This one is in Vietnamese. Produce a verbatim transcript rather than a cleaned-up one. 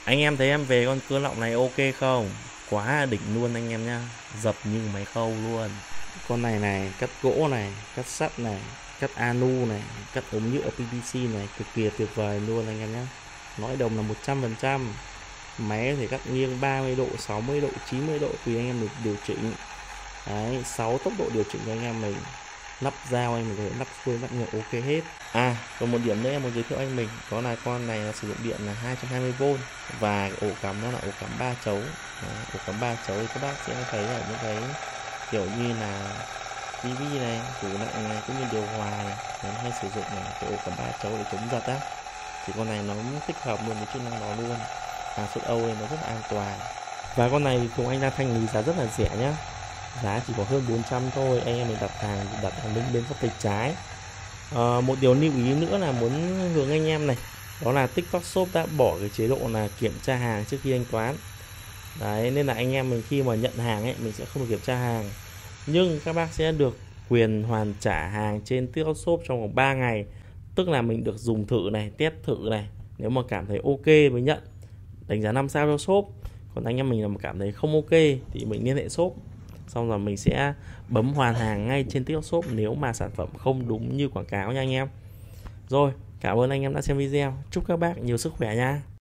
Anh em thấy em về con cưa lọng này ok không? Quá đỉnh luôn anh em nhá. Dập như máy khâu luôn. Con này này, cắt gỗ này, cắt sắt này, cắt anu này, cắt ống nhựa pê vê xê này, cực kỳ tuyệt vời luôn anh em nhá. Nói đồng là một trăm phần trăm. Máy có thể cắt nghiêng ba mươi độ, sáu mươi độ, chín mươi độ tùy anh em được điều chỉnh. Đấy, sáu tốc độ điều chỉnh cho anh em mình. Nắp dao anh mình có thể nắp xuôi nắp ngược ok hết. À, còn một điểm nữa em muốn giới thiệu anh mình, đó là con này là sử dụng điện là hai trăm hai mươi vôn và ổ cắm nó là ổ cắm ba chấu. Đấy, ổ cắm ba chấu thì các bác sẽ thấy ở những cái kiểu như là tivi này, tủ lạnh này cũng như điều hòa này, mình hay sử dụng này, cái ổ cắm ba chấu để chống giật á. Thì con này nó tích hợp luôn với chức năng đó luôn. Hàng xuất Âu nó rất là an toàn. Và con này cùng anh đang thanh lý giá rất là rẻ nhá. Giá chỉ có hơn bốn trăm thôi. Anh em mình đặt hàng đặt hàng link bên góc tay trái. À, một điều lưu ý nữa là muốn hướng anh em này, đó là TikTok Shop đã bỏ cái chế độ là kiểm tra hàng trước khi thanh toán. Đấy, nên là anh em mình khi mà nhận hàng ấy, mình sẽ không được kiểm tra hàng, nhưng các bác sẽ được quyền hoàn trả hàng trên TikTok Shop trong vòng ba ngày. Tức là mình được dùng thử này, test thử này, nếu mà cảm thấy ok mới nhận, đánh giá năm sao cho shop. Còn anh em mình là mà cảm thấy không ok thì mình liên hệ shop, xong rồi mình sẽ bấm hoàn hàng ngay trên TikTok Shop nếu mà sản phẩm không đúng như quảng cáo nha anh em. Rồi, cảm ơn anh em đã xem video. Chúc các bác nhiều sức khỏe nha.